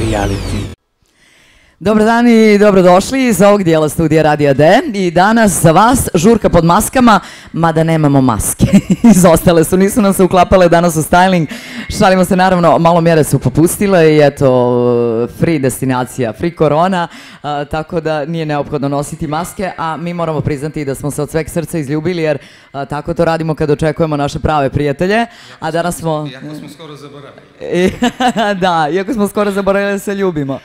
reality. Dobar dan i dobrodošli iz ovog dijela studija Radija D i danas za vas žurka pod maskama, mada nemamo maske. Izostale su, nisu nam se uklapale danas u styling. Šalimo se, naravno, malo mjere su popustile i eto, free destinacija, free korona, tako da nije neophodno nositi maske, a mi moramo priznati da smo se od sveg srca izljubili jer tako to radimo kad očekujemo naše prave prijatelje, a danas smo... Iako smo skoro zaboravili. Da, iako smo skoro zaboravili da se ljubimo.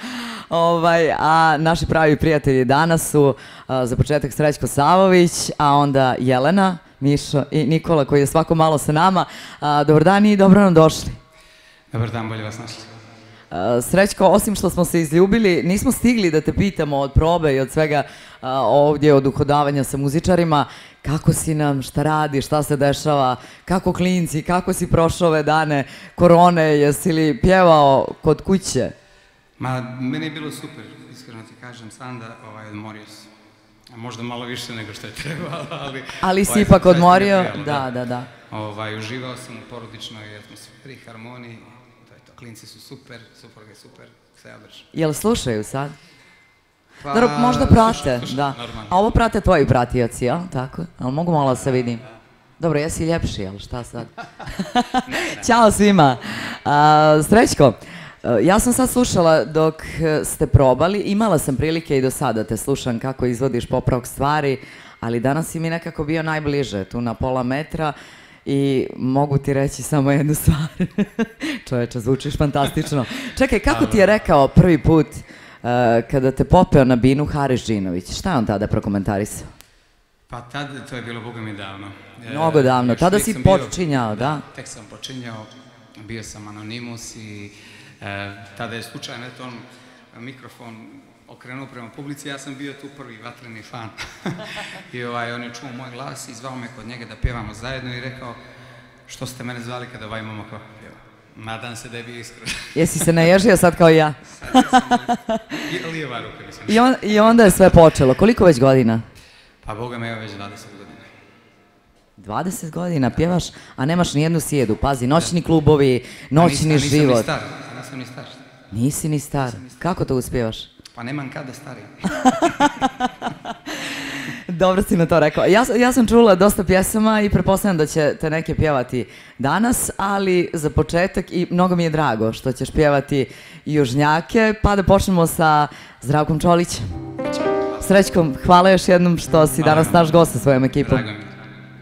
A naši pravi prijatelji danas su za početak Srećko Savović, a onda Jelena, Mišo i Nikola koji je svako malo sa nama. Dobar dan i dobro nam došli. Dobar dan, bolje vas našli. Srećko, osim što smo se izljubili, nismo stigli da te pitamo od probe i od svega ovdje, od uhodavanja sa muzičarima, kako si nam, šta radi, šta se dešava, kako klinci, kako si prošao ove dane korone, jesi li pjevao kod kuće? Ma, meni je bilo super, iskreno ti kažem, sam da odmorio sam. Možda malo više nego što je trebalo, ali... Ali si ipak odmorio, da. Uživao sam u porodičnoj atmosferi, harmoniji, to je to, klinci su super, supruga je super, sve ja držim. Jel slušaju sad? Dobro, možda prate, da. A ovo prate tvoji pratioci, jel? Tako? Ali mogu malo da se vidim? Dobro, jesi ljepši, jel? Šta sad? Ćao svima. Srećko, ja sam sad slušala dok ste probali, imala sam prilike i do sada te slušam kako izvodiš pop rock stvari, ali danas si mi nekako bio najbliže, tu na pola metra i mogu ti reći samo jednu stvar. Čoveče, zvučiš fantastično. Čekaj, kako ti je rekao prvi put kada te popeo na binu Haris Džinović? Šta je on tada prokomentarisao? Pa tada, to je bilo boga mi davno. Mnogo davno, tada si počinjao, da? Tek sam počinjao, bio sam anonimus i tada je slučajno on mikrofon okrenuo prema publici, ja sam bio tu prvi vatreni fan. I on je čuo moj glas i zvao me kod njega da pjevamo zajedno i rekao, što ste mene zvali kada ovaj momak pjeva? Nadam se da je bio iskren. Jesi se naježio sad kao i ja? Sad sam lijeva ruka, mislim. I onda je sve počelo. Koliko već godina? Pa boga me, već 20 godina. 20 godina pjevaš, a nemaš ni jednu sjedu. Pazi, noćni klubovi, noćni život. Nisam ni star. Nisi ni star. Kako to uspijevaš? Pa nemam kada starim. Dobro si na to rekao. Ja sam čula dosta pjesama i pretpostavljam da će te neke pjevati danas, ali za početak i mnogo mi je drago što ćeš pjevati Južnjake, pa da počnemo sa Zdravkom Čolićem. Srećkom, hvala još jednom što si danas naš gost sa svojom ekipom. Drago mi.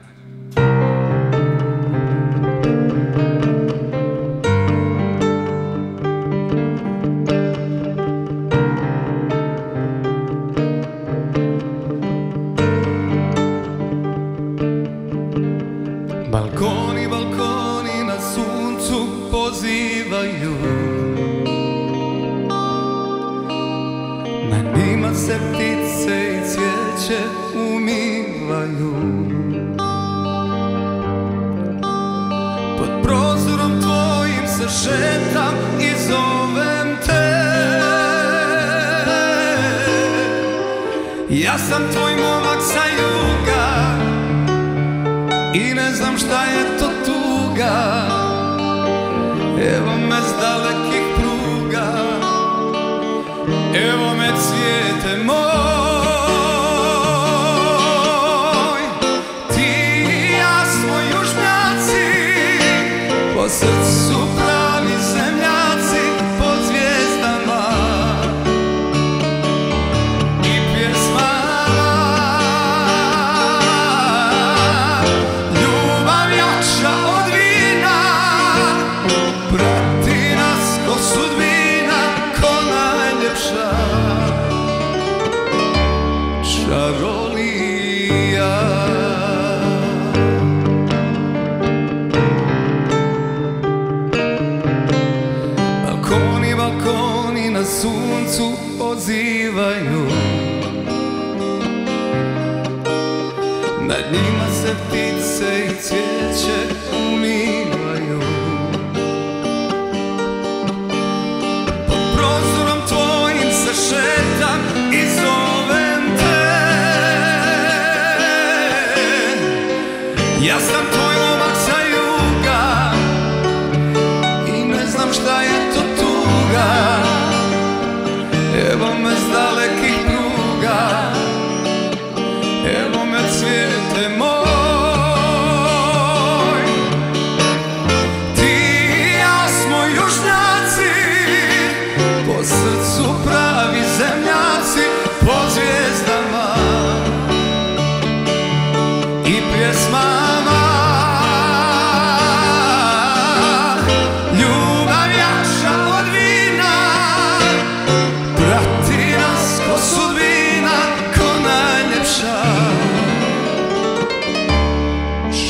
Balkoni, balkoni na suncu pozivaju, na njima se ptice i cvijeće umivaju. Pod prozorom tvojim se šetam i zovem te. Ja sam tvoj momak sa juga i ne znam šta je to tuga. Evo me s dalekih pruga, evo me cvijete moj. Ti i ja smo južnjaci, po srcu pravi zemljaci, pod zvijezdama i pjesmama. Ljubav jača od vina, prati nas ko sudbina, ko najljepša čarolija. Balkoni, balkoni na suncu pozivaju, nad njima se ptice i cvijeće umivaju. Pod prozorom tvojim se šetam i zovem te. Ja sam tvoj momak sa juga i ne znam šta je to tuga.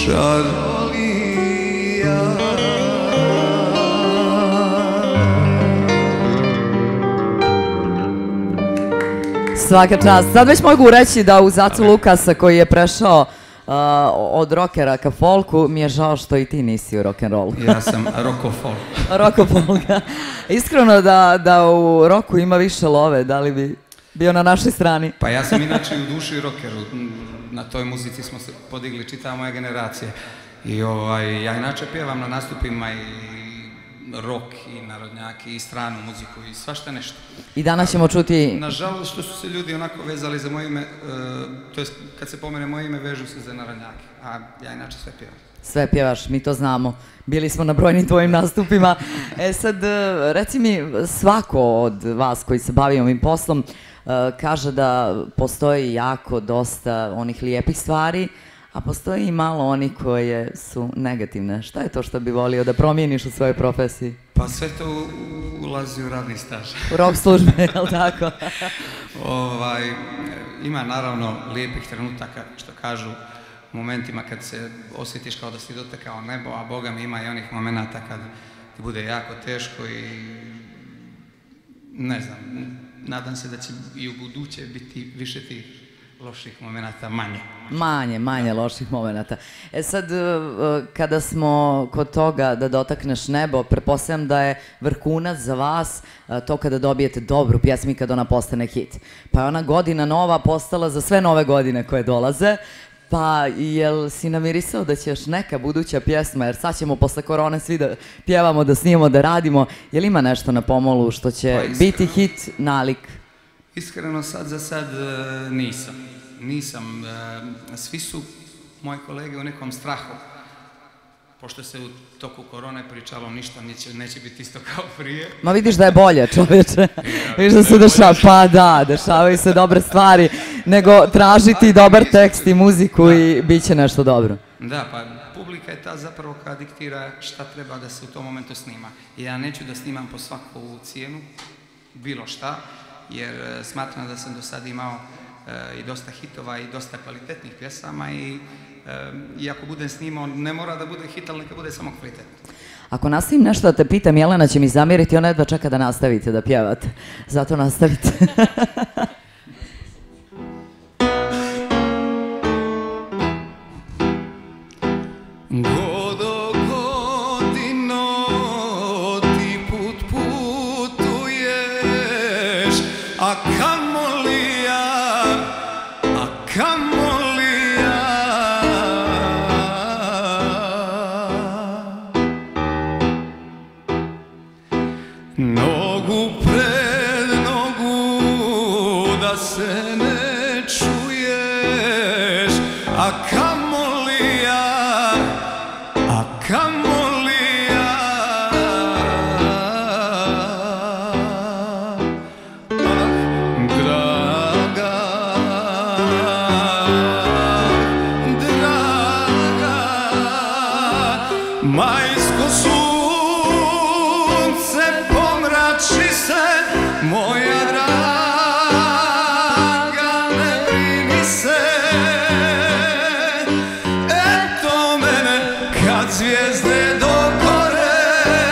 čarolija. Svaka čast. Sad već mogu reći da uz Acu Lukasa koji je prešao od rockera ka folku, mi je žao što i ti nisi u rock'n'rollu. Ja sam rockofol. Rockofol, da. Iskreno da u roku ima više love, da li bi bio na našoj strani? Pa ja sam inače u duši rockeru. Na toj muzici smo se podigli čitava moja generacija. I ja inače pjevam na nastupima i rock i narodnjaki i stranu muziku i svašta nešto. I danas ćemo čuti... Nažalost što su se ljudi onako vezali za moje ime, to je kad se pomene moje ime vežu se za narodnjake, a ja inače sve pjevam. Sve pjevaš, mi to znamo. Bili smo na brojnim tvojim nastupima. Sad, reci mi, svako od vas koji se bavi ovim poslom kaže da postoji jako dosta onih lijepih stvari, a postoji i malo onih koje su negativne. Šta je to što bi volio da promijeniš u svojoj profesiji? Pa sve to ulazi u radni staž. U rock službe, je li tako? Ima naravno lijepih trenutaka, što kažu, momentima kad se osjetiš kao da si dotekao nebo, a Boga mi ima i onih momenata kad ti bude jako teško i ne znam, nadam se da će i u buduće biti više tih loših momenata manje. Manje loših momenata. Sad, kada smo kod toga da dotakneš nebo, pretpostavljam da je vrhunac za vas to kada dobijete dobru pjesmu i kada ona postane hit. Pa je ona godina nova postala za sve nove godine koje dolaze. Pa, jel si namirisao da će još neka buduća pjesma, jer sad ćemo posle korone svi da pjevamo, da snimamo, da radimo. Jel ima nešto na pomolu što će biti hit nalik? Iskreno sad za sad nisam. Svi su moji kolege u nekom strahu. Pošto se u toku korone pričalo ništa, neće biti isto kao prije. Ma vidiš da je bolje, čovječe. Vidiš da se dešava, pa da, dešavaju se dobre stvari, nego tražiti dobar tekst i muziku i bit će nešto dobro. Da, pa publika je ta zapravo koja diktira šta treba da se u tom momentu snima. I ja neću da snimam po svaku cijenu, bilo šta, jer smatram da sam do sad imao i dosta hitova i dosta kvalitetnih pjesama i ako budem snimao, ne mora da bude hit, ali neka bude samo kvalitetno. Ako nastavim nešto da te pitam, Jelena će mi zamjeriti, ona jedva čeka da nastavite da pjevate. Zato nastavite. Godo godino ti putuješ, a kamoli ja, nogu pred nogu da se ne čuješ, a kamoli ja, draga, majsko sunce pomrači se, moja draga, ne brini se. Eto mene kad zvijezde dogore,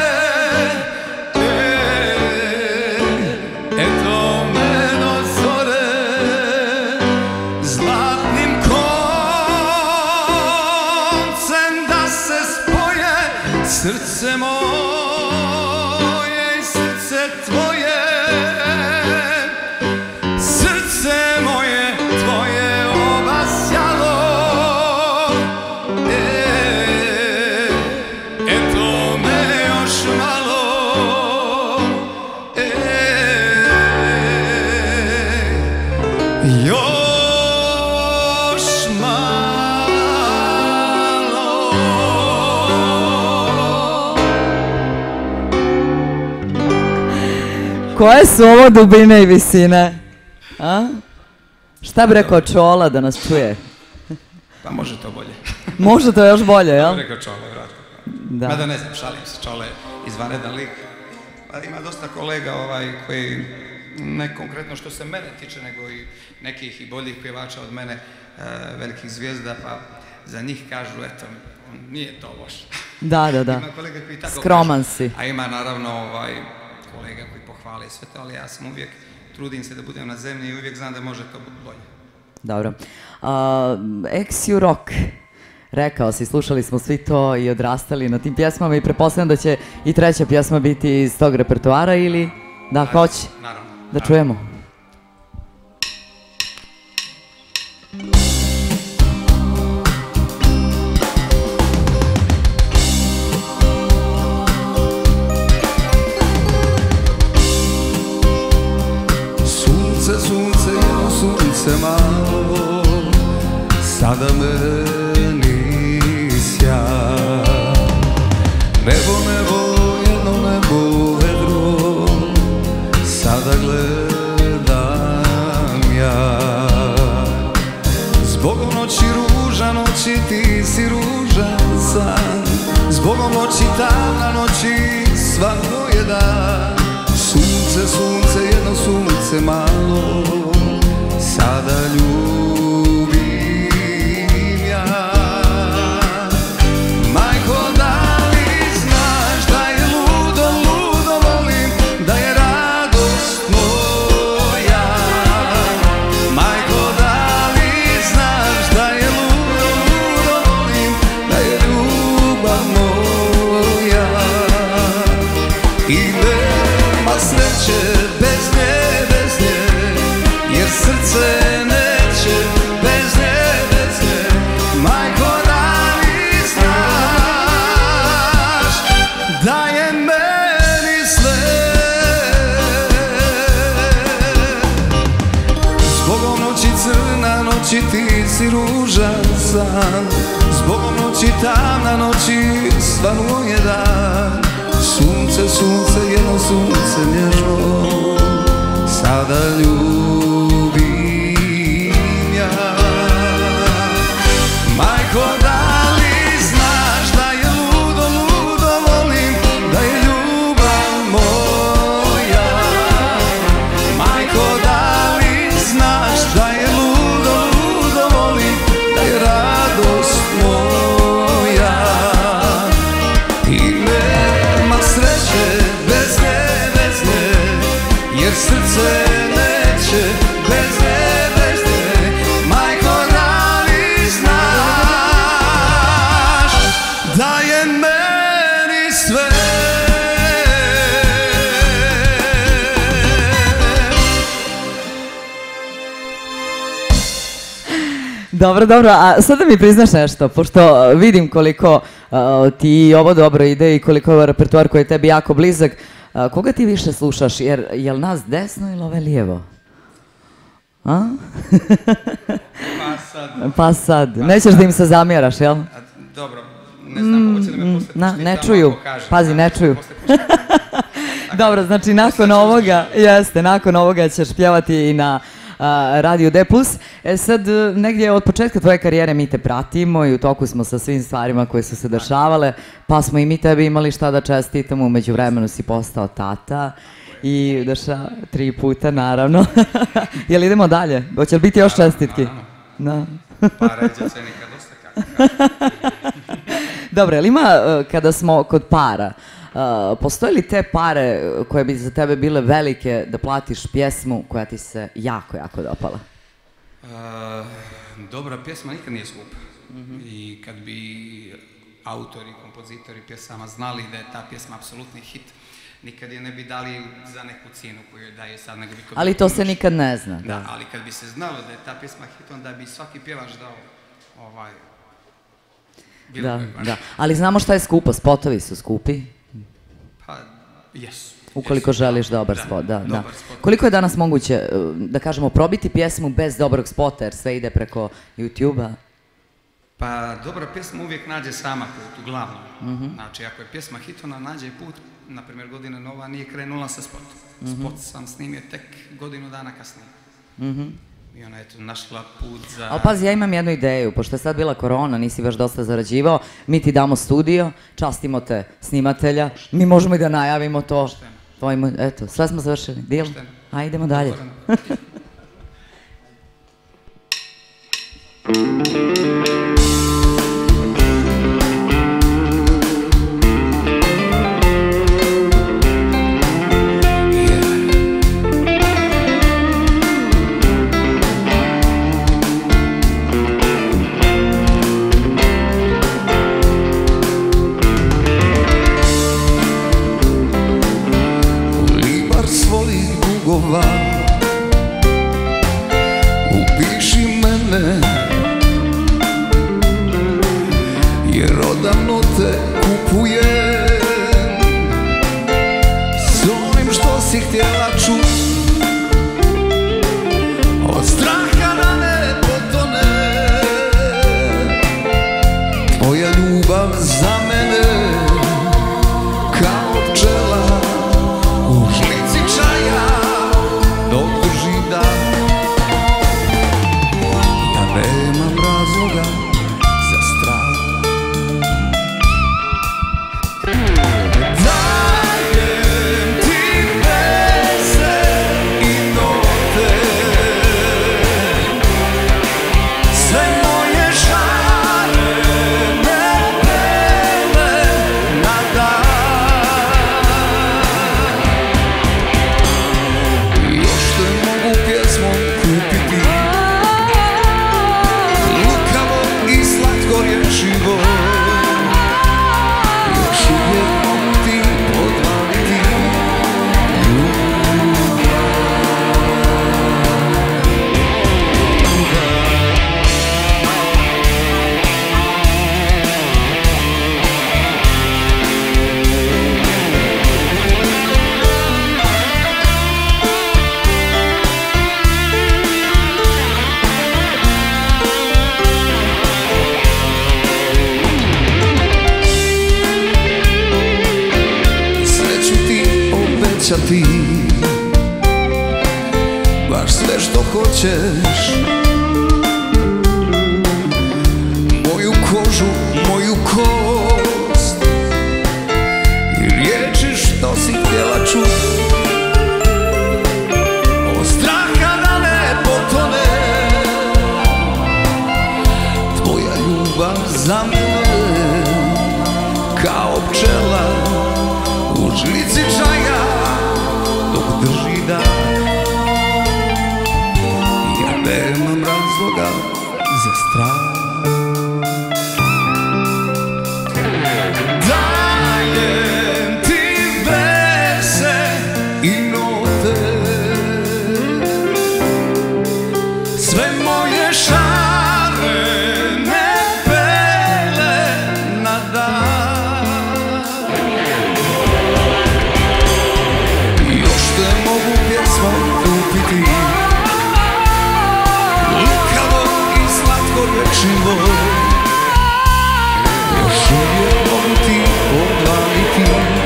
eto me do zore, zlatnim koncem da se spoje srce moje i srce tvoje, srce moje tvoje obasjalo. Eto me još malo, još malo. Koje su ovo dubine i visine? Šta bi rekao Čola da nas čuje? Pa može to bolje. Može to još bolje, jel? To bi rekao Čole, vratko. Mada ne znam, šalim se, Čole je izvanredan lik. Ima dosta kolega koji, ne konkretno što se mene tiče, nego i nekih i boljih pjevača od mene, velikih zvijezda, pa za njih kažu, eto, nije to loš. Da, da, da. Ima kolega koji tako skroman si. A ima naravno kolega koji pohvali sve to, ali ja sam uvijek, trudim se da budem na zemlji i uvijek znam da može to biti bolje. Dobro. Ex-You Rock. Rekao si, slušali smo svi to i odrastali na tim pjesmama i pretpostavljam da će i treća pjesma biti iz tog repertoara ili da hoće? Naravno. Da čujemo. Sunce, sunce, jedno sunce malo, sada meni sja. Nebo, nebo, jedno nebo vedro, sada gledam ja. Zbogom noći ruža, noći ti si ružan san. Zbogom noći tamna, noći svako je dan. Sunce, sunce, jedno sunce malo, sada ljubim ja. Majko, da li znaš da je ludo, ludo volim, da je radost moja. Majko, da li znaš da je ludo, ludo volim, da je ljubav moja. I nema sreće bez nje, jer srce neće bez nje, bez nje. Majko, da li znaš da je meni sve? Zbogom noći crna, noći ti si ružan san. Zbogom noći tamna, noći stvarno je dan. Sunce, sunce, jedno sunce nježno, sada ljubim ja. Majko, da li znaš da je ludo, ludo volim, da je ljubav moja. Majko, da li znaš da je ludo, ludo volim, da je radost moja. I nema sreće bez nje, bez nje, jer srce neće bez nje, bez nje. Majko, da li znaš da je meni sve? Dobro, dobro, a sad da mi priznaš nešto, pošto vidim koliko ti ovo dobro ide i koliko je ovo repertoar koji je tebi jako blizak, koga ti više slušaš, jer je li nas desno ili ove lijevo? A? Pa sad, nećeš da im se zamjeraš, jel? Dobro, ne znam, hoće li me posle puštiti ne čuju, pazi, ne čuju. Dobro, znači nakon ovoga, jeste, nakon ovoga ćeš pjevati i na Radio D+. Sad, negdje od početka tvoje karijere mi te pratimo i u toku smo sa svim stvarima koje su se dešavale, pa smo i mi tebi imali šta da čestitamo, u međuvremenu si postao tata i došao 3 puta, naravno. Jel idemo dalje? Hoće li biti još čestitki? Da. Pa ređe se nikad dosta kako. Dobro, jel ima, kada smo kod para, postoje li te pare koje bi za tebe bile velike da platiš pjesmu koja ti se jako, jako dopala? Dobra pjesma nikad nije skupa. I kad bi autori, kompozitori pjesama znali da je ta pjesma apsolutni hit, nikad je ne bi dali za neku cijenu koju je daje sad, nego bi to... Ali to se nikad ne zna. Da, ali kad bi se znalo da je ta pjesma hit, onda bi svaki pjevač dao Da, da. Ali znamo šta je skupo, spotovi su skupi. Pa, jesu. Ukoliko želiš dobar spot, da. Koliko je danas moguće, da kažemo, probiti pjesmu bez dobrog spota, jer sve ide preko YouTube-a? Pa, dobra pjesma uvijek nađe sama put, uglavnom. Znači, ako je pjesma hit, ona nađe put, na primjer, Godina nova nije krenula sa spotom. Spot sam snimio tek godinu dana kasnije. I ona je tu našla put za... Ali pazi, ja imam jednu ideju, pošto je sad bila korona, nisi baš dosta zarađivao, mi ti damo studio, častimo te snimatelja, mi možemo i da najavimo to. Eto, sve smo završili, deal? Ajde, idemo dalje. razloga za strah. Dajem ti veze i note, sve moje šarene bele na dan. Još te mogu pjesmom kupiti, lukavo i slatko rječivo. Još uvijek mogu ti odvaliti ti baš sve što hoćeš, moju kožu, moju kost i riječi što si htjela čuti. Od straha da ne potone tvoja ljubav za mene, kao pčela u žlici čaja dok drži dah. Ja nemam razloga za strah. Dajem ti veze i note, sve moje šarene bele na dan. Još te mogu pjesmom kupiti, lukavo i slatko rječivo. Još uvijek mogu ti odvaliti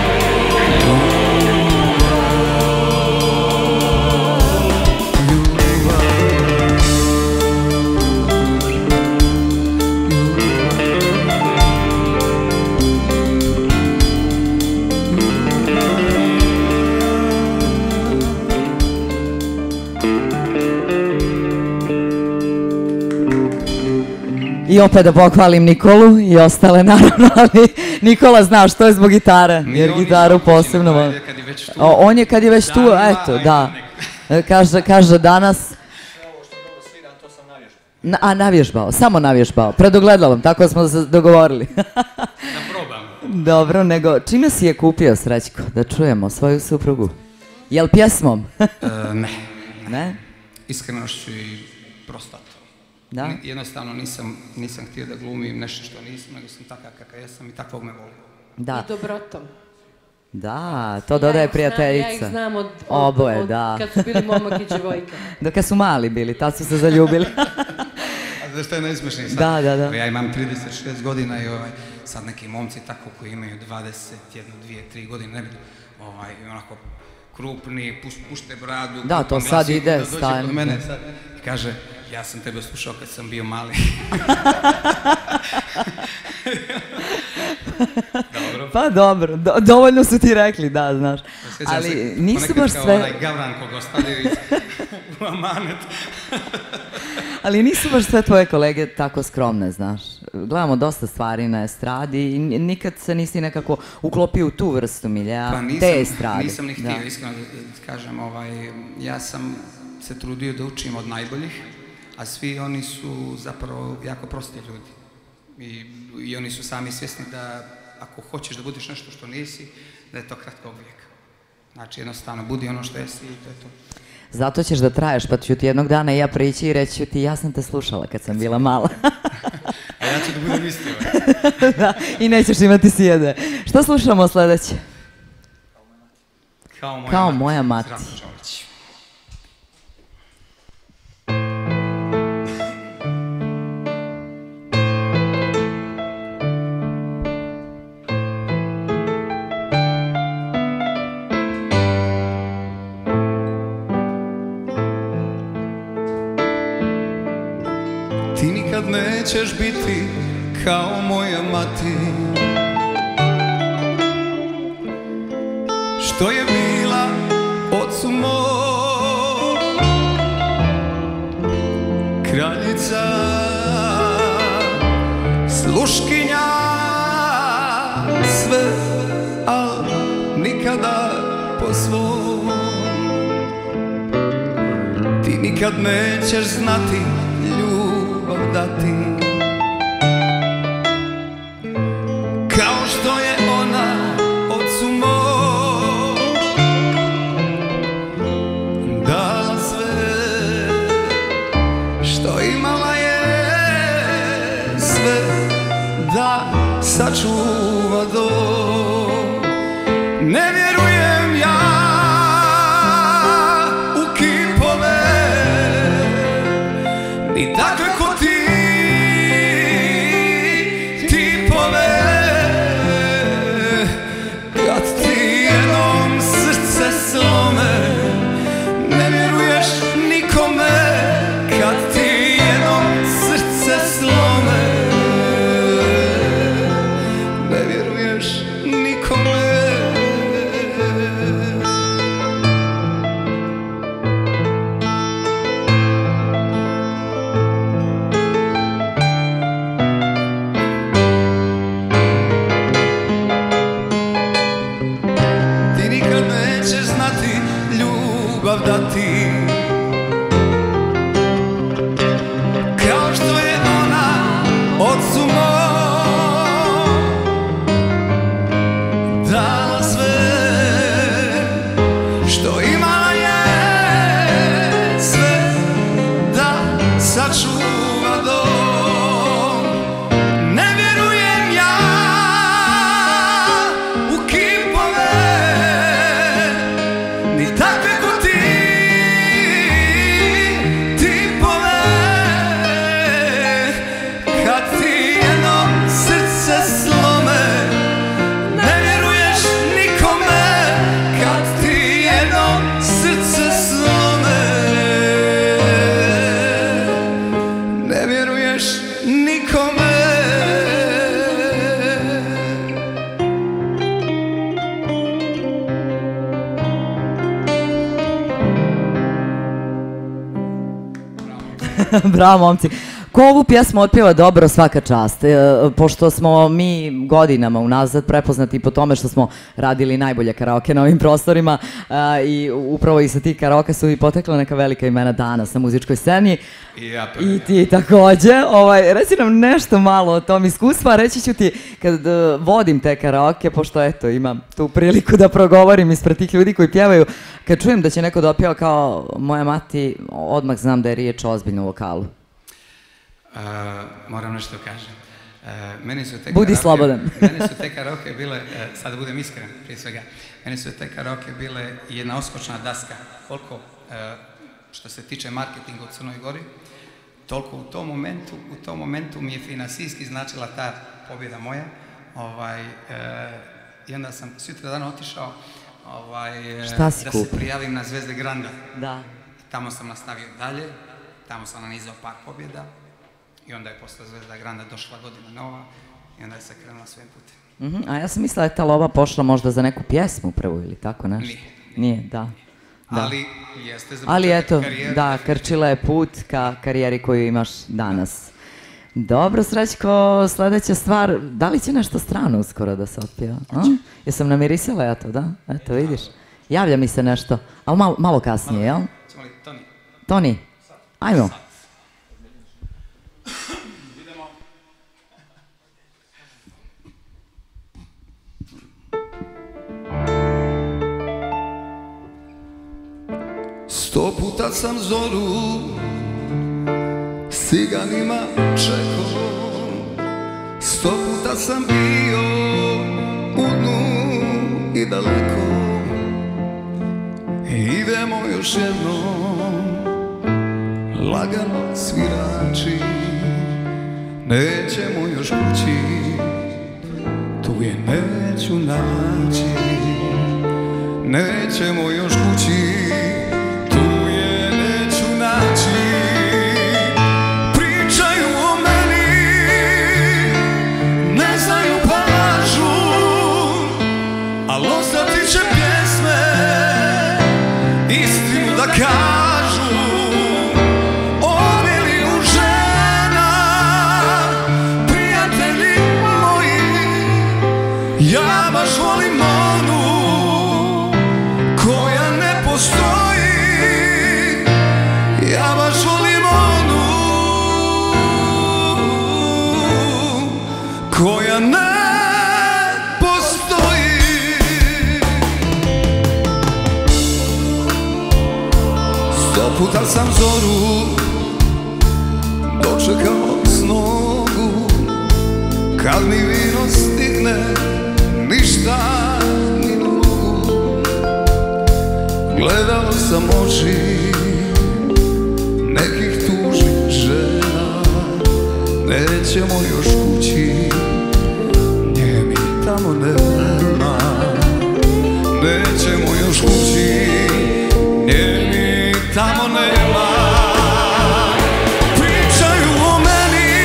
I opet da pohvalim Nikolu i ostale naravno, ali Nikola zna što je zbog gitare, jer gitaru posebno... On je kad je već tu, eto, da. Kaže danas... A, navježbao, samo navježbao, pred ogledalom, tako smo se dogovorili. Da probam. Dobro, nego čime si je kupio, Srećko, da čujemo svoju suprugu? Jel pjesmom? Ne. Ne? Iskrenošću i prostato. Da? Jednostavno nisam htio da glumim nešto što nisam, nego sam takav kakav jesam i takvog me volim. Da. I dobrotom. Da, to dodaje prijateljica. Ja ih znam od Oboje, da. kad su bili momak i djevojka. Da, kad su mali bili, tad su se zaljubili. A znaš što je najsmešnije sad? Da. Ja imam 36 godina i sad neki momci tako koji imaju 21, 2, 3 godine, ne vidim, onako krupni, pušte bradu. Da, to sad ide, stajno. Da dođe kod mene sad i kaže, ja sam tebe slušao kad sam bio mali. Dobro. Pa dobro, dovoljno su ti rekli, da, znaš. Ali nisu baš sve... Ponekad kao onaj gavran koga ostavio u amanet. Ali nisu baš sve tvoje kolege tako skromne, znaš. Gledamo dosta stvari na estradi i nikad se nisi nekako uklopio u tu vrstu miljeja, te estrade. Pa nisam ni htio, iskreno da kažem, ja sam se trudio da učim od najboljih, a svi oni su zapravo jako prosti ljudi. I oni su sami svjesni da ako hoćeš da budeš nešto što nisi, da je to kratkog vijeka. Znači jednostavno budi ono što jesi i to je to. Zato ćeš da traješ, pa ću ti jednog dana i ja prići i reći ću ti ja sam te slušala kad sam bila mala. A ja ću da budem isti. Da, i nećeš imati sjede. Što slušamo sljedeće? Kao moja mati. Ti nikad ne nećeš biti kao moja mati, što je bila ocu moj kraljica, sluškinja sve, al nikada po svom. Ti nikad nećeš znati ljubav dati, kao što je ona ocu moj dala sve, što imala je sve da sačuva dom. Ne vjerujem ja u kipove, ni takve ko ti tipove, kad ti jednom srce slome. Ne vjeruješ nikome kad ti jednom srce slome. Ne vjeruješ nikome. Ti nikad nećeš znati ljubav dati, kao što je ona ocu moj dala sve, što imala je sve da sačuva dom. Ne vjerujem ja u kipove, ni takve ko ti tipove, kad ti jednom srce slome. Ne vjeruješ nikome kad ti jednom srce slome. Ne vjeruješ nikome. Bravo, momci. Ko ovu pjesmu otpjeva dobro, svaka čast. Pošto smo mi godinama unazad prepoznati po tome što smo radili najbolje karaoke na ovim prostorima, i upravo i sa tih karaoke su i potekla neka velika imena danas na muzičkoj sceni. I ti takođe. Reci nam nešto malo o tom iskustvu. Reći ću ti, kad vodim te karaoke, pošto eto imam tu priliku da progovorim ispred tih ljudi koji pjevaju, kad čujem da će neko da opjeva kao moja mati, odmah znam da je riječ o ozbiljnom vokalu. Moram nešto kažem. Budi slobodan. Meni su te karaoke bile, sad da budem iskren prije svega, meni su te karaoke bile jedna oskočna daska. Koliko što se tiče marketinga u Crnoj Gori, toliko u tom momentu mi je finansijski značila ta pobjeda moja. I onda sam sutra dan otišao da se prijavim na Zvezde Granda. Tamo sam nastavio dalje, tamo sam nanizao par pobjeda. I onda je posle Zvezda Granda došla godina nova i onda je se krenula svojim putem. A ja sam mislila da je ta lova pošla možda za neku pjesmu prvu ili tako nešto. Nije, da. Ali jeste za ali eto, karijeru. Da, krčila je put ka karijeri koju imaš danas. Dobro, Srećko, sledeća stvar, da li će nešto strano uskoro da se otpjeva? Jesam namirisala ja to, da? Eto, vidiš. Javlja mi se nešto, ali malo kasnije, jel? Ćemo li, Toni? Toni, ajmo. Idemo. 100 puta sam zoru s ciganima čekao, 100 puta sam bio u dnu i daleko. Idemo još jednom, lagano svirači, nećemo još kući, tu je neću naći. Nećemo još kući, naći. Pričaju o meni baš volim onu koja ne postoji. Ja baš volim onu koja ne postoji. Sto puta sam zoru dočekao s nogu, kad mi vino stigne ništa ni ne mogu. Gledao sam oči nekih tužnih žena, nećemo još kući, nje mi tamo nema. Nećemo još kući, nje mi tamo nema. Pričaju o meni,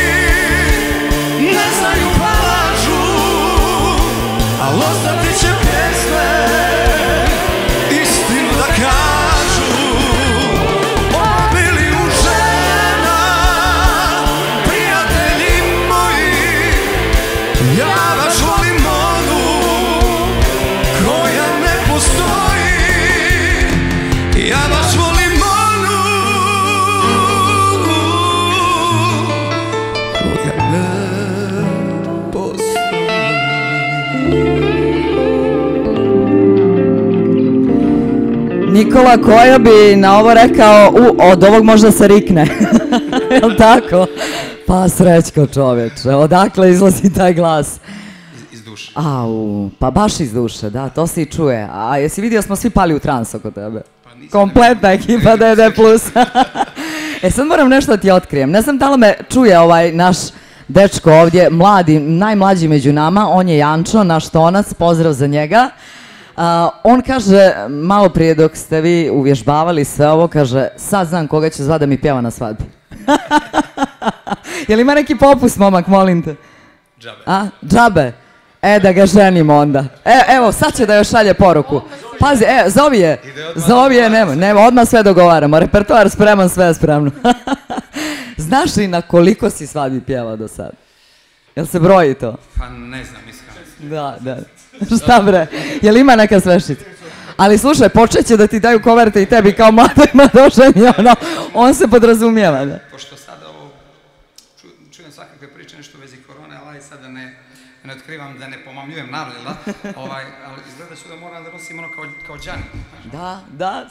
ne znaju pa lažu, al ostati će pjesme, istinu da kažu. Obiliju žena, prijatelji moji, ja baš volim onu koja ne postoji. Ja baš volim onu koja ne postoji. Nikola Koja bi na ovo rekao, od ovog možda se rikne. Jel' tako? Pa Srećko čoveče, odakle izlazi taj glas? Iz duše. Au, pa baš iz duše, da, to se i čuje. A jesi vidio smo svi pali u trans oko tebe? Pa nisam. Kompletna ekipa DD+. E sad moram nešto da ti otkrijem. Ne znam da li me čuje ovaj naš dečko ovdje, mladi, najmlađi među nama, on je Jančo, naš tonac, pozdrav za njega. On kaže, malo prije dok ste vi uvježbavali sve ovo, kaže, sad znam koga će zvat da mi pjeva na svadbi. Jel ima neki popust, momak, molim te? Džabe. A, džabe? E, da ga ženimo onda. Evo, sad će da još šalje poruku. Pazi, zovi je, nema, odmah sve dogovaramo. Repertoar spreman, sve je spremno. Znaš li na koliko si svadbi pjevao do sad? Jel se broji to? Pa ne znam, iskreno. Da. Šta bre? Jel ima neka svešica? Ali slušaj, počet će da ti daju koverte i tebi kao mladima doženje, on se podrazumijeva, da. Pošto sada ovo, čujem svakakve priče nešto u vezi korone, ali sad da ne otkrivam, da ne pomamljujem narod, ali izgleda ću da moram da nosim ono kao Đani. Da. Da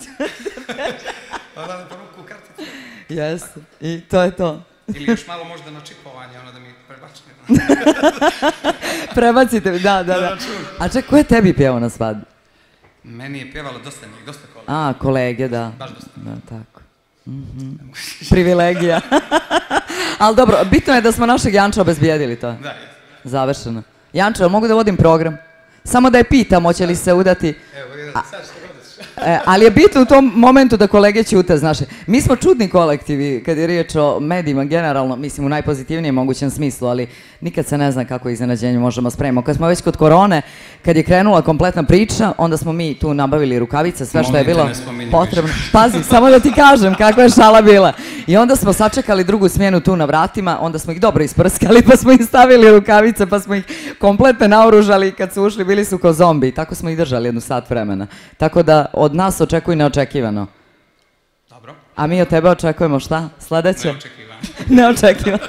poruku karticu. Jeste, i to je to. Ili još malo možda na čipovanje, ono da mi prebačne. Prebacite mi, da. A ček, ko je tebi pjevao na svadbi? Meni je pjevalo dosta kolega. A, kolege, da. Baš dosta. Da, tako. Privilegija. Ali dobro, bitno je da smo našeg Janča obezbijedili to. Da, je. Završeno. Jančo, mogu da vodim program? Samo da je pitam, hoće li se udati. Evo, sad što godiš. Ali je bitno u tom momentu da kolege ćute, znaš. Mi smo čudni kolektivi kad je riječ o medijima generalno, mislim u najpozitivnijem mogućem smislu, ali nikad se ne zna kako iznenađenje možemo spremimo. Kad smo već kod korone, kad je krenula kompletna priča, onda smo mi tu nabavili rukavice, sve što je bilo potrebno. Pazi, samo da ti kažem kakva je šala bila. I onda smo sačekali drugu smjenu tu na vratima, onda smo ih dobro isprskali, pa smo im stavili rukavice, pa smo ih kompletno naoružali i kad su ušli bili su ko zombi. Tako smo ih držali jednu sat vremena. Tako da od nas očekuj neočekivano. Dobro. A mi od tebe očekujemo šta? Sledeće? Neočekivano. Neočekivano.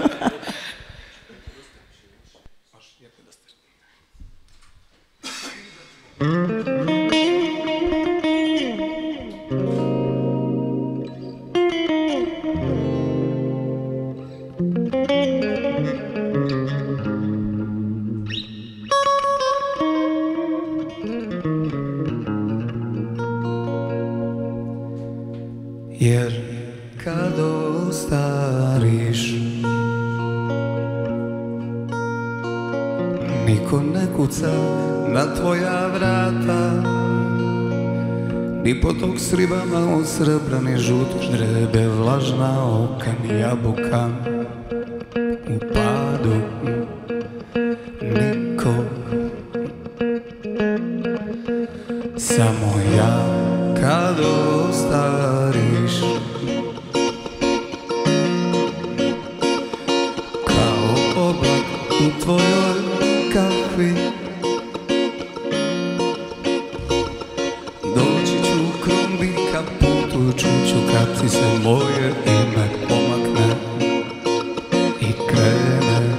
Jer kad ostariš, niko ne kuca na tvoja vrata, ni potok s ribama od srebra, ni žut ždrebe, vlažna oka, ni jabuka u padu. Niko, samo ja. Kad ostariš, kao oblak u tvojoj kahvi, krene.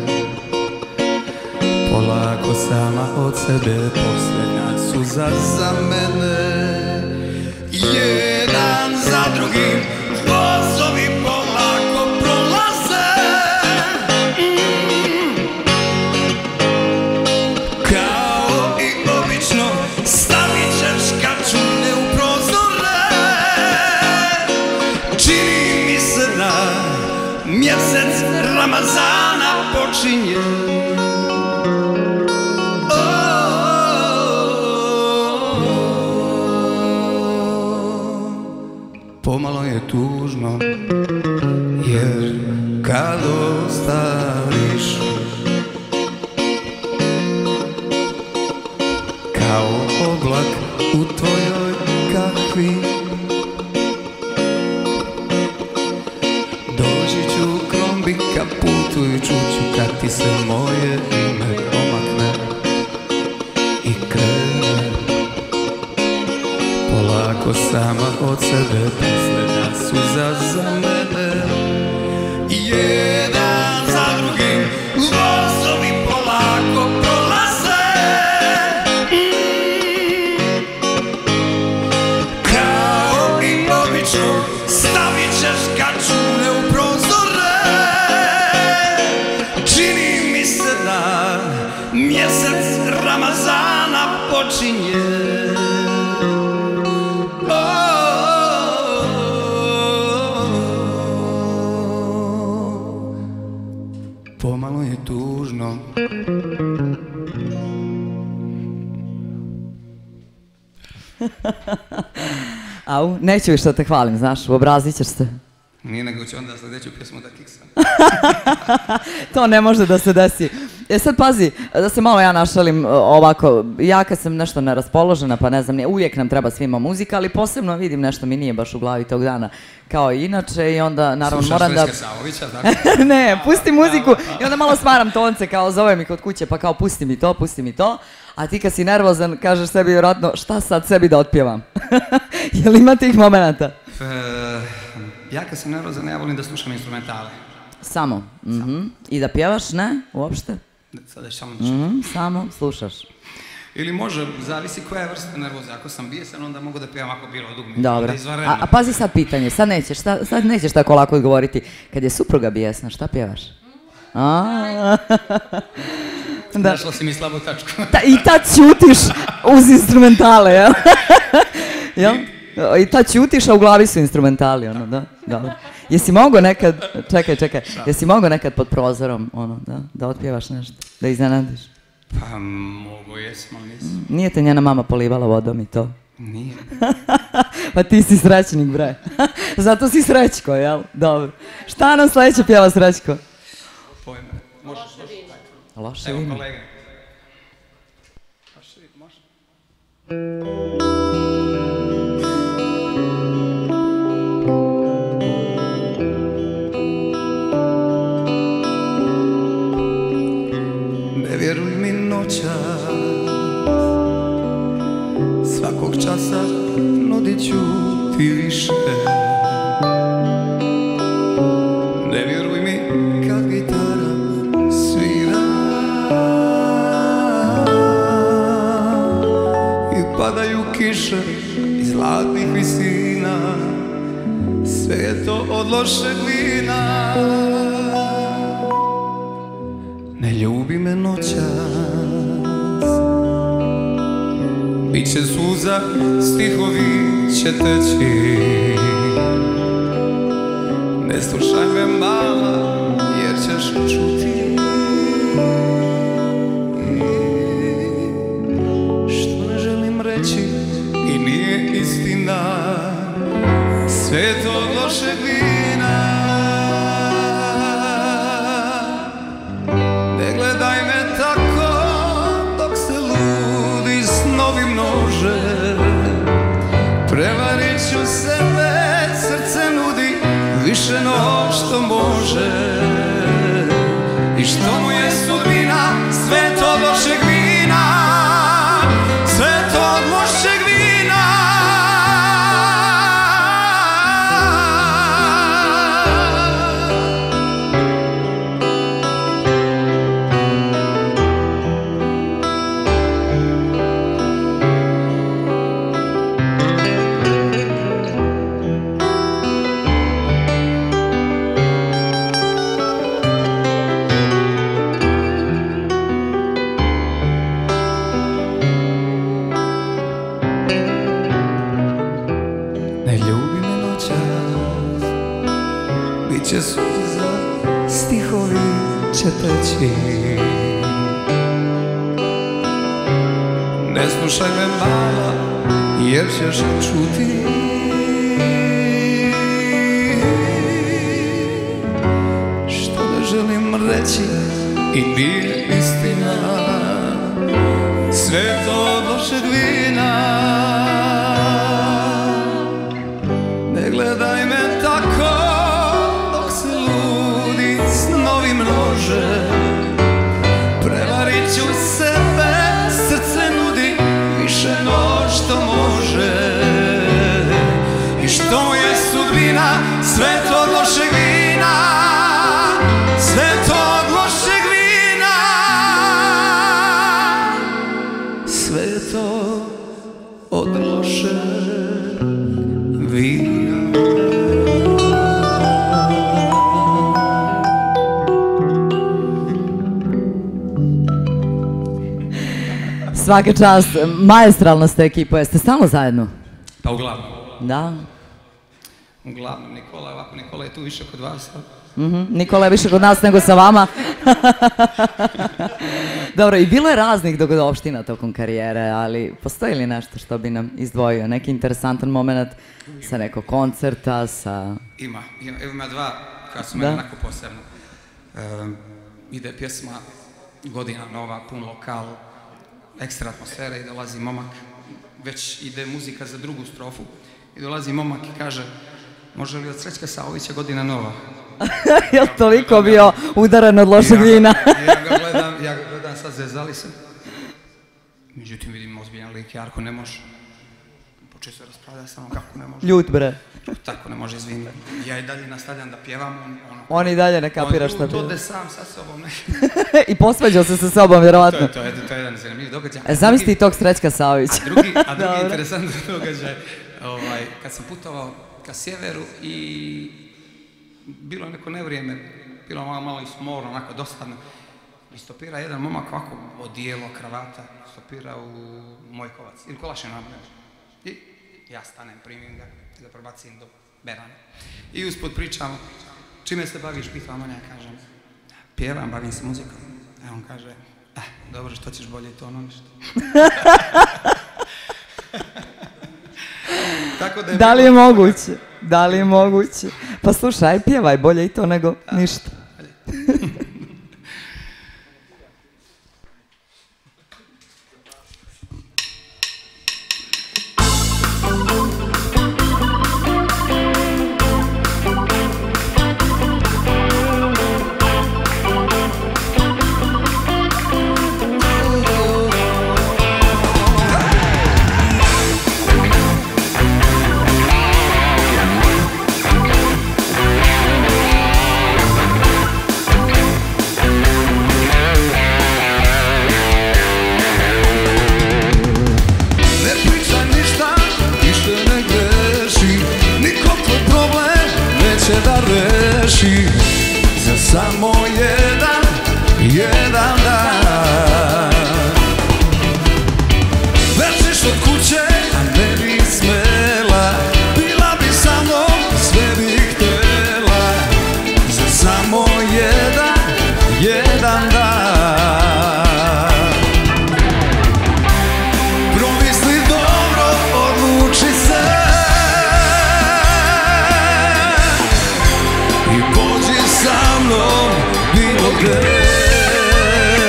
Polako sama od sebe, posljednja suza za mene. Jedan za drugim vozovi polako prolaze. Kao i obično stavit ćeš kačune u prozore. Čini mi se da mjesec Ramazana počinje. Pomalo je tužno, jer kad ostaviš kao oblak u tvojoj kahvi, doći ću Krombika, putujuću ću kad ti se moje ime omakne i krene. Polako sama od sebe, posljednja suza za mene. Jedan za drugim vozovi polako prolaze. Kao i obično stavit ćeš kačune u prozore. Čini mi se da mjesec Ramazana počinje. Pomalo je tužno. Au, neću više da te hvalim, znaš, uobrazit ćeš se. Nije, nego ću onda sljedeću pjesmu da kiksam. To ne može da se desi. Sad pazi, da se malo ja našalim ovako, ja kad sam nešto neraspoložena, pa ne znam, uvijek nam treba svima muzika, ali posebno vidim nešto mi nije baš u glavi tog dana, kao i inače, i onda naravno moram da... Slušaš Friske Savovića, tako? Ne, pusti muziku i onda malo smaram tonce, kao zove mi kod kuće, pa kao pusti mi to, a ti kad si nervozan kažeš sebi vjerojatno šta sad sebi da otpjevam. Jel ima tih momenata? Ja kad sam nervozan, ja volim da slušam instrumentale. Samo? I da pjevaš, ne? Uopšte? Sada ću samo slušaš. Ili može, zavisi koja je vrsta nervoza. Ako sam bijesan, onda mogu da pjevam ako bilo dugme. Dobro. A pazi sad pitanje, sad nećeš tako lako odgovoriti. Kad je supruga bijesna, šta pjevaš? Našla si mi slabu tačku. I tad ćutiš uz instrumentale, jel? I tad ćutiš, a u glavi su instrumentali, ono, da? Dobro. Jesi mogao nekad, čekaj, jesi mogao nekad pod prozorom, ono, da otpjevaš nešto, da iznenadiš? Pa mogu, jesmo, nisam. Nije te njena mama polivala vodom i to? Nije. Pa ti si srećnik, bre. Zato si Srećko, jel? Dobro. Šta nam sledeće pjeva Srećko? Pojme. Možeš. Loše vino. Evo kolega. Može. Ne vjeruj mi noćas, svakog časa nudit ću ti više. Ne vjeruj mi kad gitara svira i padaju kiše iz zlatnih visina. Sve je to od lošeg vina. Ne ljubi me noćas, biće suza, stihovi će teći. Ne slušaj me mala, jer ćeš čuti što ne želim reći i nije istina. Sve je to od lošeg vina. Ne gledaj me tako dok se ludi snovi množe. Prevarit ću sebe, srce nudi više no što može. I što mu je sudbina, sve to od lošeg vina. Sve to od lošeg vina. reći. Ne slušaj me mala, jer ćeš čuti što ne želim reći i nije istina. Sve to od lošeg vina. Ne gledaj me tako dok se ludi snovi množe. Prevarit ću sebe, srce nudi više no što može. I što je sudbina, sve to od lošeg vina. Sve to od lošeg vina. Sve to od lošeg vina. Svaka čast, maestralna ste ekipa, jeste stalno zajedno? Pa uglavnom. Da. Uglavnom, Nikola, ovako Nikola je tu više kod vas. Nikola je više kod nas nego sa vama. Dobro, i bilo je raznih dogodovština tokom karijere, ali postoji li nešto što bi nam izdvojio? Neki interesantan moment sa nekog koncerta, sa... Ima dva koja su meni onako posebno. Ide pjesma Godina nova, pun lokal, ekstra atmosfera i dolazi momak, već ide muzika za drugu strofu i dolazi momak i kaže: može li od Srećka Saovića Godina nova? Je li toliko bio udaren od lošeg vina? Ja ga gledam, sad zezali se. Međutim, vidim ozbiljan lik, Jarko ne može. Počeo se raspravljati sa mnom kako ne može. Ljut bre. Tako ne može, izvini. Ja i dalje nastavljam da pjevam. On i dalje ne kapira šta pjeva. To de sam sa sobom. I posvađao se sa sobom, vjerovatno. To je jedan zanimljiv događaj. Zamisli i tog Srećka Saovića. A drugi interesantan događaj, kad sam putovao ka sjeveru i bilo je neko nevrijeme, bilo malo i smorno, onako dosadno. I stopira jedan momak ovako odijelo, kravata, stopira u moj kovac. Ili kolaše na mrežu. I ja stanem, primim ga i ga prebacim do Berana. I uspod pričamo, čime se baviš, pitam on, ja kažem, pjevam, bavim se muzikom. A on kaže, dobro, što ćeš bolje i to ono ništa. Da li je moguće? Da li je moguće? Pa slušaj, pjevaj, bolje i to nego ništa. Za samo jedan dan. Bežiš od kuće, a ne bi smela, bila bi sa mnom, sve bi htjela. Za samo jedan dan. Promisli dobro, odluči se i pođi sa mnom bilo gdje.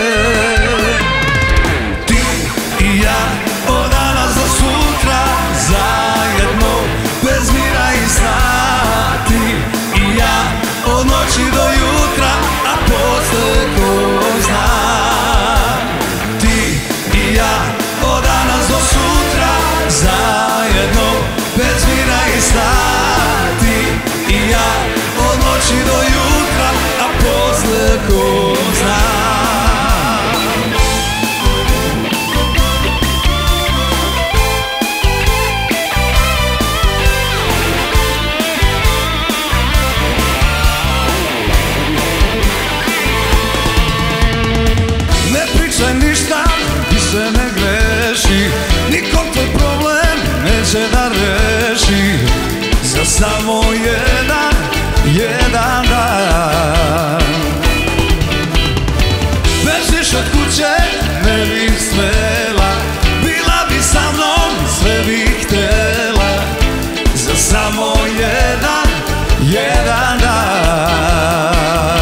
kuće ne bih smela, bila bi sa mnom i sve bih htela, za samo jedan dan.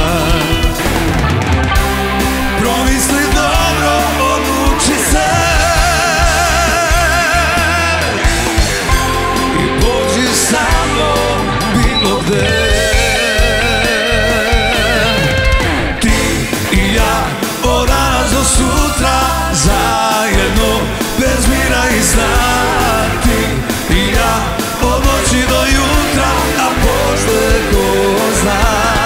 Promisli dobro, odluči se i pođi sa mnom bilo gde. Ti i ja od danas do sutra zajedno, bez mira i sna. Ti i ja od noći do jutra, a posle ko zna.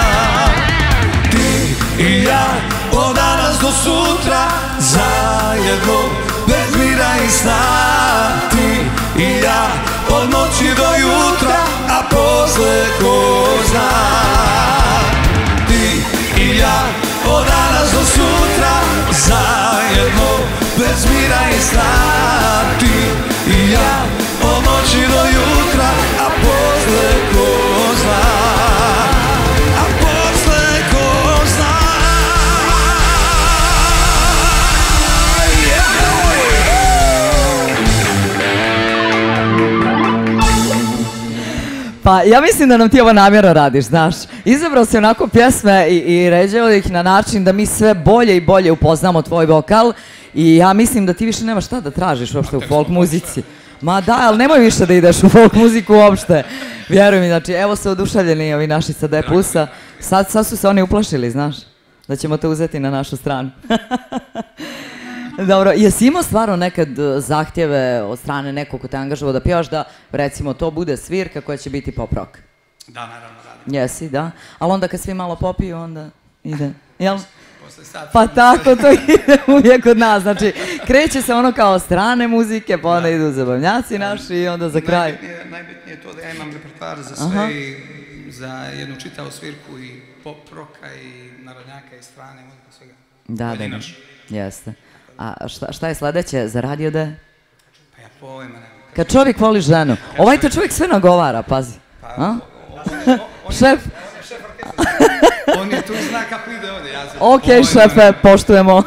Ti i ja od danas do sutra zajedno, bez mira i sna. Ti i ja od noći do jutra, a posle ko zna. Ti i ja od danas do sutra zajedno, bez mira i sna. Ti i ja od noći do jutra, a posle ko zna. A posle ko zna. Pa ja mislim da nam ti ovo namjerno radiš, znaš. Izabrao si onako pjesme i ređao ih na način da mi sve bolje i bolje upoznamo tvoj vokal i ja mislim da ti više nemaš šta da tražiš uopšte u folk muzici. Ma da, ali nemoj više da ideš u folk muziku uopšte. Vjeruj mi, znači, evo se oduševljeni ovi naši sa D plusa. Sad su se oni uplašili, znaš, da ćemo te uzeti na našu stranu. Dobro, jesi imao stvarno nekad zahtjeve od strane nekog ko te angažovao da pjevaš da, recimo, to bude svirka koja će biti pop rock? Da, naravno, radim. Jesi, da. Ali onda kad svi malo popiju, onda ide, jel? Pa tako to ide uvijek kod nas, znači kreće se ono kao strane muzike, pa onda idu zabavnjaci naši i onda za kraj. Najbitnije je to da ja imam repertoar za sve i za jednu čitavu svirku i pop roka i narodnjaka i strane muzike, svega. Da, jeste. A šta je sledeće za Radio D? Pa ja pojma nemam. Kad čovjek voli ženu, ovaj te čovjek sve nagovara, pazi. Šef? On je tu i zna kako ide ovdje. Ok, šefe, poštujemo.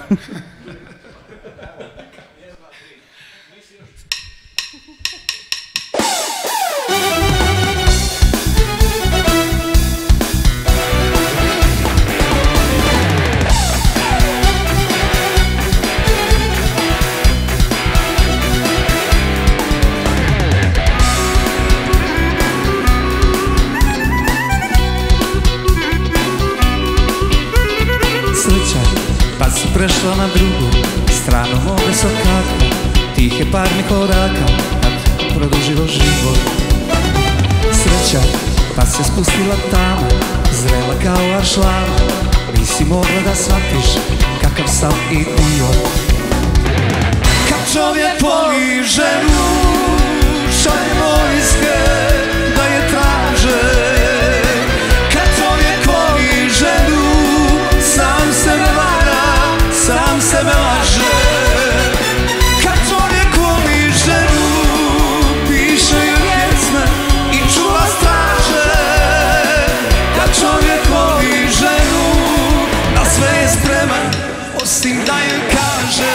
Prešla na drugu stranu moga sokaka, tihe parnih koraka nad produžilo život. Sreća pa se spustila tamo, zrela kao aršlan, nisi mogla da shvatiš kakav sam idiot. Kad čovjek voli ženu, šalje vojske da je traže. Kad čovjek voli ženu, sam sebe vara, sam sebe laže. Kad čovjek voli ženu, piše joj pjesme i čuva straže. Kad čovjek voli ženu, na sve je spreman, osim da joj kaže.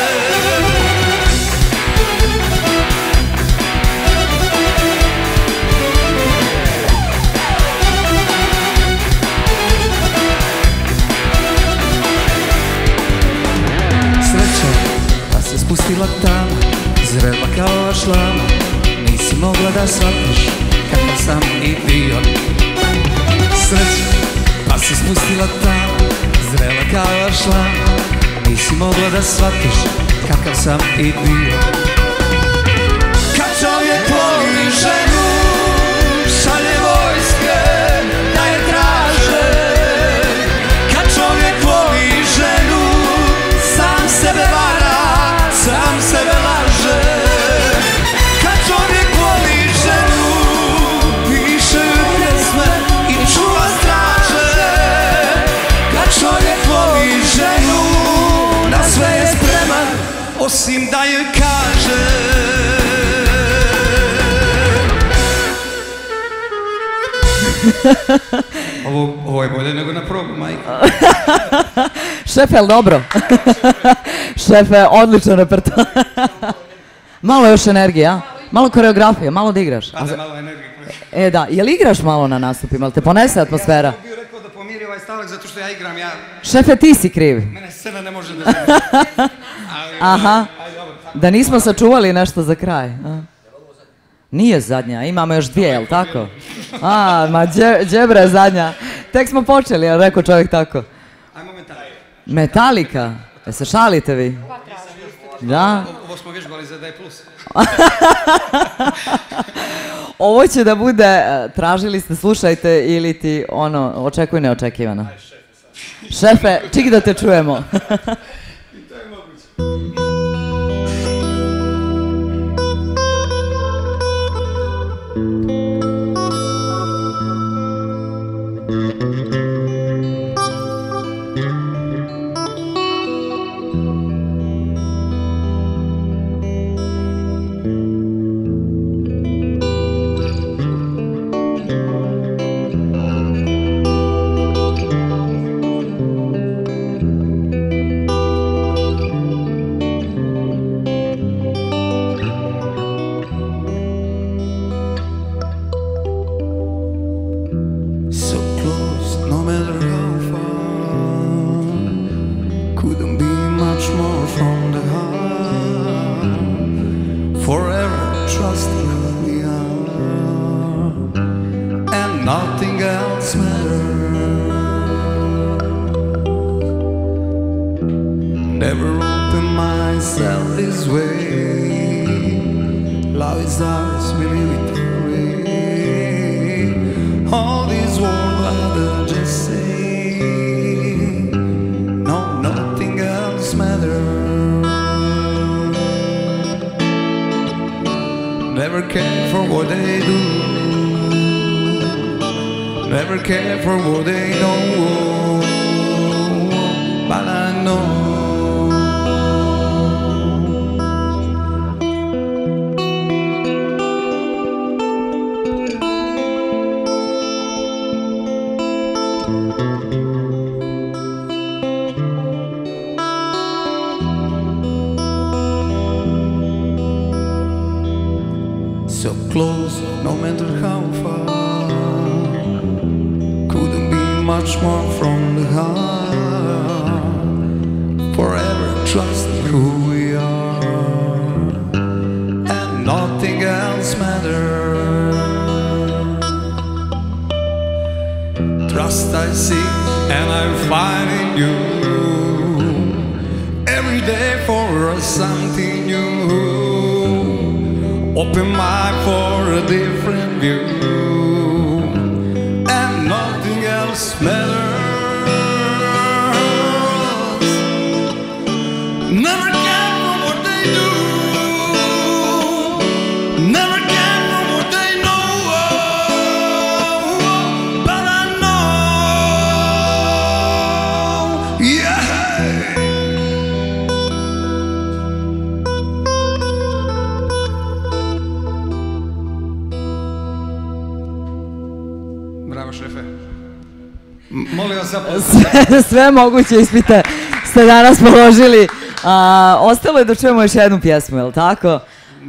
Spustila tamo, zrela kao šlama, nisi mogla da shvatiš kakav sam idiot. Sreća, pa se spustila tamo, zrela kao šlama, nisi mogla da shvatiš kakav sam idiot. Kad čovjek voli ženu, šalje vojske da je traže. Kad čovjek voli ženu, sam sebe vara, sam sebe laže. Kad čovjek voli ženu, piše joj pjesme i čuva straže. Kad čovjek voli ženu, na sve je spreman, osim da joj kaže. Ovo je bolje nego na probu, majka. Šefe, jel dobro? Šefe, odličan repertoar. Malo još energije, a? Malo koreografije, malo da igraš. Pada malo energije. Da, jel igraš malo na nastupima, jel te ponese atmosfera? Ja sam bio rekao da pomiri ovaj stavak zato što ja igram, ja... Šefe, ti si kriv. Mene scena ne može da... Aha, da nismo sačuvali nešto za kraj. Nije zadnja, imamo još dvije, jel tako? Ma džebra je zadnja. Tek smo počeli, jel rekao čovjek tako? Ajmo Metallica. Metallica? Se šalite vi? Da? Ovo smo vježbali za Daj Plus. Ovo će da bude, tražili ste, slušajte ili ti ono, očekuj neočekivano. Šefe, čiki da te čujemo. I to je moguće. Sve moguće ispite ste danas položili. Ostalo je da čujemo još jednu pjesmu, je li tako?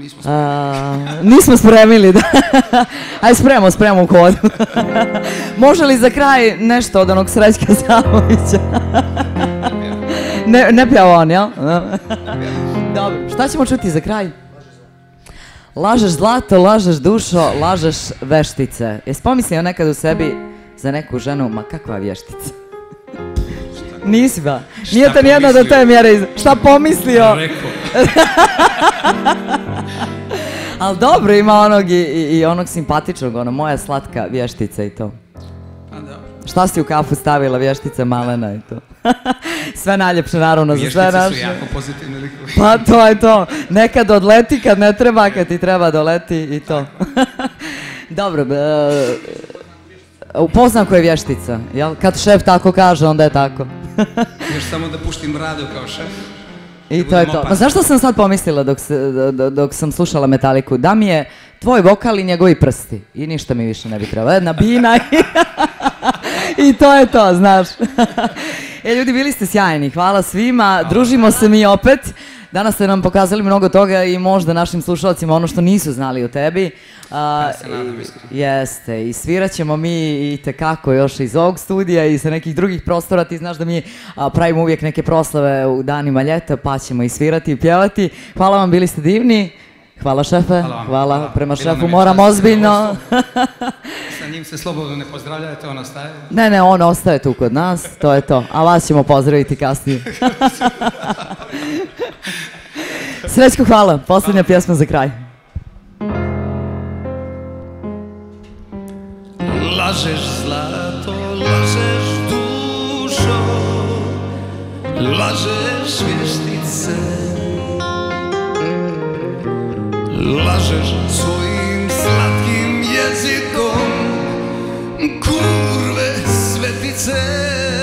Nismo spremili, da. Ajde, spremamo u hodu. Može li za kraj nešto od onog Srećka Samovića? Ne pjeva on, jel? Dobro, šta ćemo čuti za kraj? Lažeš zlato, lažeš dušo, lažeš veštice. Jesi pomislio nekad u sebi za neku ženu, ma kakva vještica? Nisi ba. Nije to nijedno do te mjere. Šta pomislio? Rekao. Ali dobro, ima onog i onog simpatičnog, ono, moja slatka vještica i to. Pa dobro. Šta si u kafu stavila, vještica malena i to. Sve najljepše, naravno, za sve naše. Vještice su jako pozitivne likovi. Pa to je to. Nekad odleti, kad ne treba, kad ti treba doleti i to. Dobro, upoznam ko je vještica, jel? Kad šef tako kaže, onda je tako. Još samo da puštim bradu kao šef. I to je to. Ma zašto sam sad pomislila dok sam slušala Metaliku? Da mi je tvoj vokal i njegovi prsti. I ništa mi više ne bi trebalo. Jedna bina i to je to, znaš. Ljudi, bili ste sjajni, hvala svima, družimo se mi opet. Danas ste nam pokazali mnogo toga i možda našim slušalcima ono što nisu znali o tebi. Jeste, i svirat ćemo mi i tekako još iz ovog studija i sa nekih drugih prostora. Ti znaš da mi pravimo uvijek neke proslave u danima ljeta, pa ćemo i svirati i pjevati. Hvala vam, bili ste divni. Hvala šefe, hvala. Prema šefu moram ozbiljno. Sa njim se slobodno ne pozdravljajte, on ostaje. Ne, on ostaje tu kod nas, to je to. A vas ćemo pozdraviti kasnije. Srećko, hvala. Posljednja pjesma za kraj. Lažeš zlato, lažeš dušo, lažeš vještice, lažeš svojim slatkim jezikom, kurve svetice.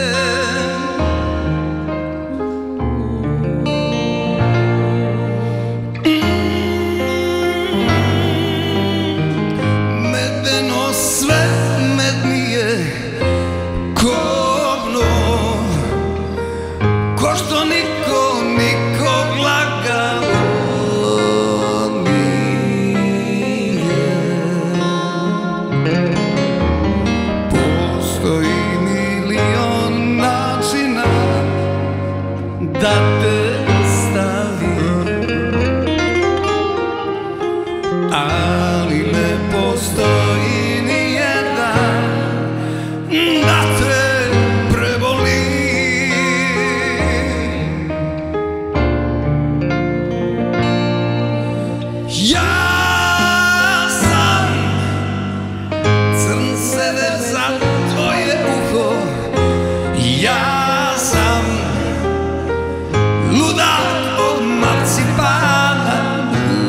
Medeno sve mednije kovno, ko što niko nikog lagao nije. Postoji milion načina da te ostavim, ali ne postoji nijedan da te preboli. Ja sam crn seder za tvoje uho, ja sam ludak od marcipana.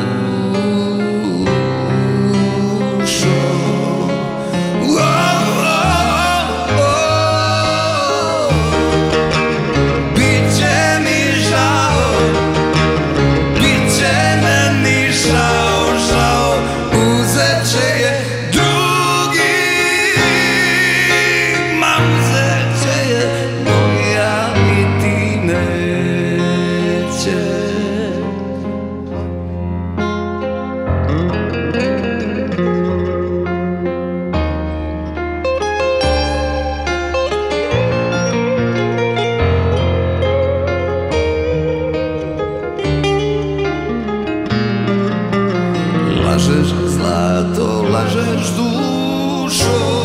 Lažeš zlato, lažeš dušo,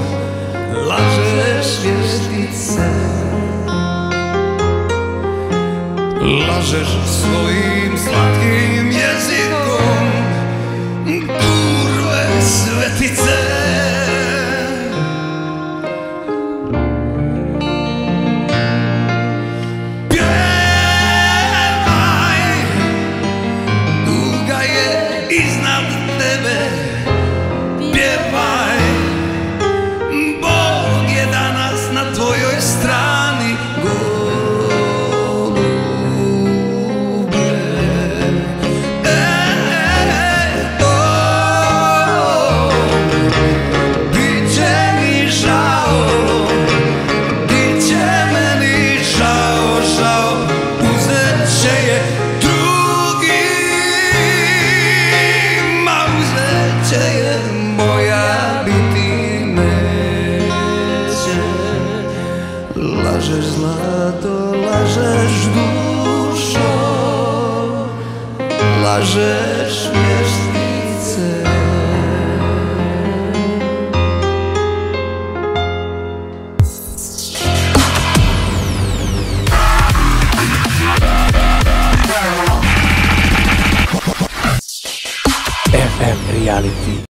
lažeš vještice, lažeš svojim slatkim jezikom, kurve svetice. Iznad tebe pjevaj, Bog je danas na tvojoj strani, golube. Biće mi žao, biće meni žao, žao, uzet će je moja biti neće. Lažeš zlato, lažeš dušo, lažeš vještice. FM Reality.